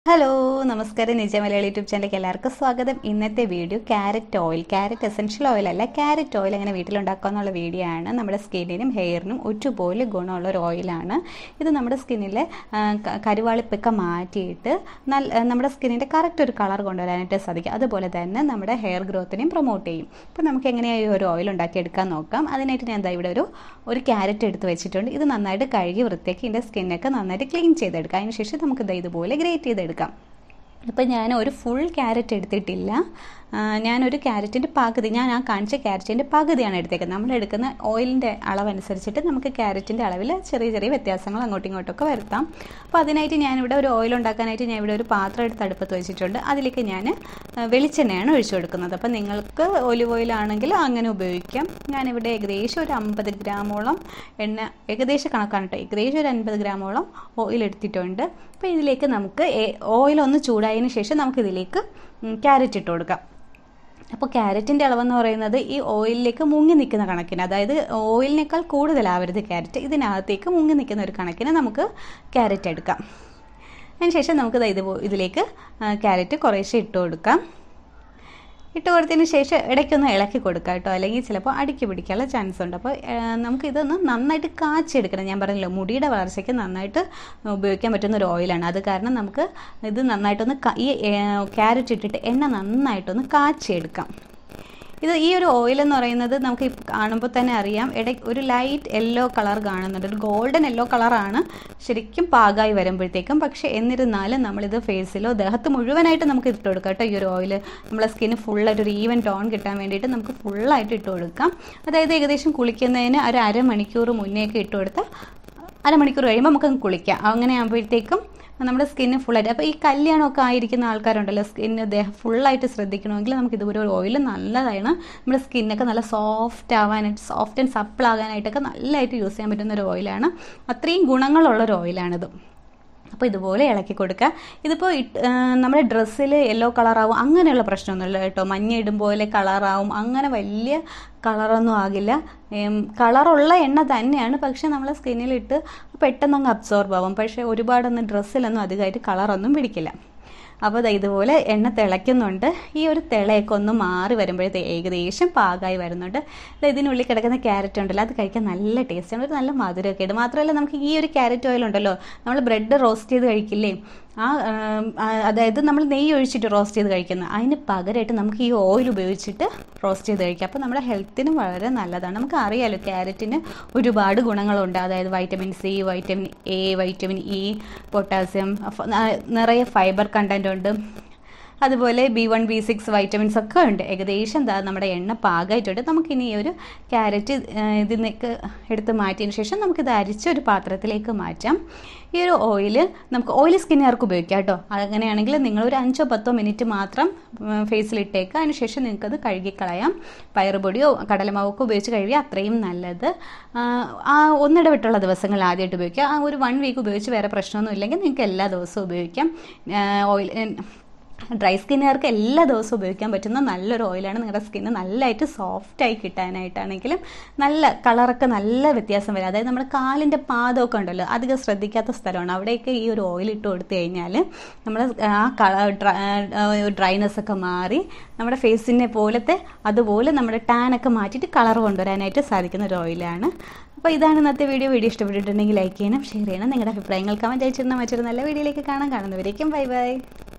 Hello നമസ്കാരം നിജ Malayali YouTube ചാനലിലേക്ക് എല്ലാവർക്കും സ്വാഗതം. ഇന്നത്തെ video carrot oil, carrot essential oil അല്ല, ക്യാരറ്റ് ഓയിൽ എങ്ങനെ വീട്ടിലുണ്ടാക്കുക എന്നുള്ള വീഡിയോ ആണ്. നമ്മുടെ സ്കിന്നിനും ഹെയറിനും ഒരുപോലെ ഗുണമുള്ള ഒരു ഓയിലാണ് ഇത്. നമ്മുടെ സ്കിന്നിലെ കരുവാളിപ്പൊക്കെ മാറ്റിയിട്ട് നമ്മുടെ സ്കിന്നിൻ്റെ കറക്റ്റ് ഒരു കളർ കൊണ്ടുവരാനായിട്ട് സാധിക്കും. അതുപോലെ തന്നെ നമ്മുടെ ഹെയർ ഗ്രോത്തിനെയും പ്രൊമോട്ട് ചെയ്യും. അപ്പോൾ നമുക്ക് എങ്ങനെയാണ് ഈ ഒരു ഓയിൽ ഉണ്ടാക്കിയെടുക്കാൻ നോക്കാം. അതിനായിട്ട് ഞാൻ എന്താ ഇവിടെ ഒരു ക്യാരറ്റ് എടുത്ത് വെച്ചിട്ടുണ്ട്. ഇത് നന്നായിട്ട് കഴുകി വൃത്തിയാക്കി ഇതിൻ്റെ സ്കിന്നൊക്കെ നന്നായിട്ട് ക്ലീൻ ചെയ്തെടുക്കാം. അതിനുശേഷം നമുക്ക് ഇതുപോലെ ഗ്രേറ്റ് ചെയ്തെടുക്കാം. അപ്പോൾ ഞാൻ ഒരു ഫുൾ ക്യാരറ്റ് എടുത്തിട്ടില്ല, ഞാനൊരു ക്യാരറ്റിൻ്റെ പകുതി, ഞാൻ ആ കാണിച്ച ക്യാരറ്റിൻ്റെ പകുതിയാണ് എടുത്തേക്കുന്നത്. നമ്മൾ എടുക്കുന്ന ഓയിലിൻ്റെ അളവനുസരിച്ചിട്ട് നമുക്ക് ക്യാരറ്റിൻ്റെ അളവിൽ ചെറിയ ചെറിയ വ്യത്യാസങ്ങൾ അങ്ങോട്ടും ഇങ്ങോട്ടൊക്കെ വരുത്താം. അപ്പോൾ അതിനായിട്ട് ഞാനിവിടെ ഒരു ഓയിൽ ഉണ്ടാക്കാനായിട്ട് ഞാൻ ഇവിടെ ഒരു പാത്രം എടുത്ത് അടുപ്പത്ത് വെച്ചിട്ടുണ്ട്. അതിലേക്ക് ഞാൻ വെളിച്ചെണ്ണയാണ് ഒഴിച്ചു കൊടുക്കുന്നത്. അപ്പോൾ നിങ്ങൾക്ക് ഒലിവ് ഓയിലാണെങ്കിൽ അങ്ങനെ ഉപയോഗിക്കാം. ഞാനിവിടെ ഏകദേശം ഒരു 50 ഗ്രാമോളം എണ്ണ, ഏകദേശം കണക്കാണ് കേട്ടോ, ഏകദേശം ഒരു 50 ഗ്രാമോളം ഓയിൽ എടുത്തിട്ടുണ്ട്. അപ്പോൾ ഇതിലേക്ക് നമുക്ക് ഓയിലൊന്ന് ചൂടായതിന് ശേഷം നമുക്കിതിലേക്ക് ക്യാരറ്റ് ഇട്ട് കൊടുക്കാം. അപ്പോൾ ക്യാരറ്റിൻ്റെ അളവെന്ന് പറയുന്നത് ഈ ഓയിലിലേക്ക് മുങ്ങി നിൽക്കുന്ന കണക്കിന്, അതായത് ഓയിലിനേക്കാൾ കൂടുതലാവരുത് ക്യാരറ്റ്, ഇതിനകത്തേക്ക് മുങ്ങി നിൽക്കുന്ന ഒരു കണക്കിന് നമുക്ക് ക്യാരറ്റ് എടുക്കാം. അതിനുശേഷം നമുക്ക് ഇതിലേക്ക് ക്യാരറ്റ് കുറേശ്ശെ ഇട്ട് കൊടുക്കാം. ഇട്ട് കൊടുത്തതിന് ശേഷം ഇടയ്ക്കൊന്ന് ഇളക്കി കൊടുക്കാം കേട്ടോ, അല്ലെങ്കിൽ ചിലപ്പോൾ അടുക്കി പിടിക്കാനുള്ള ചാൻസ് ഉണ്ട്. അപ്പോൾ നമുക്കിതൊന്ന് നന്നായിട്ട് കാച്ചെടുക്കണം. ഞാൻ പറഞ്ഞല്ലോ, മുടിയുടെ വളർച്ചയ്ക്ക് നന്നായിട്ട് ഉപയോഗിക്കാൻ പറ്റുന്ന ഒരു ഓയിലാണ്. അത് കാരണം നമുക്ക് ഇത് നന്നായിട്ടൊന്ന് ഈ ക്യാരറ്റ് ഇട്ടിട്ട് എണ്ണ നന്നായിട്ടൊന്ന് കാച്ചെടുക്കാം. ഈ ഒരു ഓയിൽ എന്ന് പറയുന്നത് നമുക്ക് കാണുമ്പോൾ തന്നെ അറിയാം, ഒരു ലൈറ്റ് യെല്ലോ കളർ കാണുന്നുണ്ട്, ഒരു ഗോൾഡൻ യെല്ലോ കളറാണ് ശരിക്കും പാകമായി വരുമ്പോഴത്തേക്കും. പക്ഷേ എന്നിരുന്നാലും നമ്മളിത് ഫേസിലോ ദേഹത്ത് മുഴുവനായിട്ട് നമുക്ക് ഇട്ട് കൊടുക്കാം കേട്ടോ. ഈ ഒരു ഓയിൽ നമ്മളെ സ്കിന്ന് ഫുള്ളായിട്ട് ഒരു ഈവൻ ടോൺ കിട്ടാൻ വേണ്ടിയിട്ട് നമുക്ക് ഫുള്ളായിട്ട് ഇട്ട് കൊടുക്കാം. അതായത് ഏകദേശം കുളിക്കുന്നതിന് ഒരു അരമണിക്കൂർ മുന്നേയൊക്കെ ഇട്ട് കൊടുത്താൽ അരമണിക്കൂർ കഴിയുമ്പോൾ നമുക്കങ്ങ് കുളിക്കാം. അങ്ങനെ ആകുമ്പോഴത്തേക്കും നമ്മുടെ സ്കിന്ന് ഫുള്ളായിട്ട്, അപ്പോൾ ഈ കല്യാണമൊക്കെ ആയിരിക്കുന്ന ആൾക്കാരുണ്ടല്ലോ, സ്കിന്ന് ദേഹം ഫുള്ളായിട്ട് ശ്രദ്ധിക്കണമെങ്കിൽ നമുക്ക് ഇതുപോലെ ഒരു ഓയിൽ നല്ലതാണ്. നമ്മുടെ സ്കിന്നൊക്കെ നല്ല സോഫ്റ്റ് ആവാനായിട്ട്, സോഫ്റ്റ് ആൻഡ് സപ്പിൾ ആകാനായിട്ടൊക്കെ നല്ലതായിട്ട് യൂസ് ചെയ്യാൻ പറ്റുന്ന ഒരു ഓയിലാണ്. അത്രയും ഗുണങ്ങളുള്ളൊരു ഓയിലാണിത്. അപ്പോൾ ഇതുപോലെ ഇളക്കി കൊടുക്കുക. ഇതിപ്പോൾ നമ്മുടെ ഡ്രസ്സിൽ യെല്ലോ കളറാവും അങ്ങനെയുള്ള പ്രശ്നമൊന്നുമില്ല കേട്ടോ. മഞ്ഞ ഇടും പോലെ കളറാവും, അങ്ങനെ വലിയ കളറൊന്നും ആകില്ല. കളറുള്ള എണ്ണ തന്നെയാണ്, പക്ഷെ നമ്മളെ സ്കിന്നിലിട്ട് പെട്ടെന്ന് അങ്ങ് അബ്സോർബ് ആവും. പക്ഷേ ഒരുപാടൊന്നും ഡ്രസ്സിലൊന്നും അധികമായിട്ട് കളറൊന്നും പിടിക്കില്ല. അപ്പോൾ ഇതുപോലെ എണ്ണ തിളയ്ക്കുന്നുണ്ട്. ഈ ഒരു തിളയൊക്കെ ഒന്ന് മാറി വരുമ്പോഴത്തെ ഏകദേശം പാകമായി വരുന്നുണ്ട്. ഇതിനുള്ളിൽ കിടക്കുന്ന ക്യാരറ്റ് ഉണ്ടല്ലോ, അത് കഴിക്കാൻ നല്ല ടേസ്റ്റാണ്, ഒരു നല്ല മധുരമൊക്കെ ഉണ്ട്. മാത്രമല്ല നമുക്ക് ഈ ഒരു ക്യാരറ്റ് ഓയിൽ ഉണ്ടല്ലോ, നമ്മൾ ബ്രെഡ് റോസ്റ്റ് ചെയ്ത് കഴിക്കില്ലേ, അതായത് നമ്മൾ നെയ്യ് ഒഴിച്ചിട്ട് റോസ്റ്റ് ചെയ്ത് കഴിക്കുന്നത്, അതിന് പകരമായിട്ട് നമുക്ക് ഈ ഓയിൽ ഉപയോഗിച്ചിട്ട് റോസ്റ്റ് ചെയ്ത് കഴിക്കാം. അപ്പോൾ നമ്മുടെ ഹെൽത്തിനും വളരെ നല്ലതാണ്. നമുക്ക് അറിയാമല്ലോ ക്യാരറ്റിന് ഒരുപാട് ഗുണങ്ങളുണ്ട്. അതായത് vitamin C, vitamin A, vitamin E, potassium, നിറയെ ഫൈബർ കണ്ടന്റ് ഉണ്ട്. അതുപോലെ B1, B6 വൈറ്റമിൻസ് ഒക്കെ ഉണ്ട്. ഏകദേശം നമ്മുടെ എണ്ണ പാകമായിട്ടുണ്ട്. നമുക്കിനി ഈ ഒരു ക്യാരറ്റ് ഇതിനൊക്കെ എടുത്ത് മാറ്റിയതിന് ശേഷം നമുക്കിത് അരിച്ച ഒരു പാത്രത്തിലേക്ക് മാറ്റാം. ഈ ഒരു ഓയിൽ നമുക്ക് ഓയിൽ സ്കിന്നുകാർക്ക് ഉപയോഗിക്കാം കേട്ടോ. അങ്ങനെയാണെങ്കിൽ നിങ്ങളൊരു 5-10 മിനിറ്റ് മാത്രം ഫേസിലിട്ടേക്കുക. അതിനുശേഷം നിങ്ങൾക്കത് കഴുകിക്കളയാം. പയറുപൊടിയോ കടലമാവൊക്കെ ഉപയോഗിച്ച് കഴുകിയാൽ അത്രയും നല്ലത്. ഒന്നിടവിട്ടുള്ള ദിവസങ്ങൾ ആദ്യമായിട്ട് ഉപയോഗിക്കുക. ഒരു 1 വീക്ക് ഉപയോഗിച്ച് വേറെ പ്രശ്നമൊന്നും ഇല്ലെങ്കിൽ നിങ്ങൾക്ക് എല്ലാ ദിവസവും ഉപയോഗിക്കാം. ഓയിൽ ഡ്രൈ സ്കിന്നുകാർക്ക് എല്ലാ ദിവസവും ഉപയോഗിക്കാൻ പറ്റുന്ന നല്ലൊരു ഓയിലാണ്. നിങ്ങളുടെ സ്കിന്ന് നല്ലതായിട്ട് സോഫ്റ്റായി കിട്ടാനായിട്ടാണെങ്കിലും നല്ല കളറൊക്കെ നല്ല വ്യത്യാസം വരും. അതായത് നമ്മുടെ കാലിൻ്റെ പാദമൊക്കെ ഉണ്ടല്ലോ, അധികം ശ്രദ്ധിക്കാത്ത സ്ഥലമാണ്, അവിടെയൊക്കെ ഈ ഒരു ഓയിൽ ഇട്ട് കൊടുത്തു കഴിഞ്ഞാൽ നമ്മൾ ഡ്രൈനെസ് ഒക്കെ മാറി നമ്മുടെ ഫേസിനെ പോലത്തെ അതുപോലെ നമ്മുടെ ടാനൊക്കെ മാറ്റിയിട്ട് കളർ കൊണ്ടുവരാനായിട്ട് സാധിക്കുന്ന ഒരു ഓയിലാണ്. അപ്പോൾ ഇതാണ് ഇന്നത്തെ വീഡിയോ. ഇഷ്ടപ്പെട്ടിട്ടുണ്ടെങ്കിൽ ലൈക്ക് ചെയ്യണം, ഷെയർ ചെയ്യണം. നിങ്ങളുടെ അഭിപ്രായങ്ങൾ കമൻറ്റ് അയച്ചിരുന്ന മറ്റൊരു നല്ല വീഡിയോയിലേക്ക് കാണുന്നവരേക്കും ബൈ ബൈ.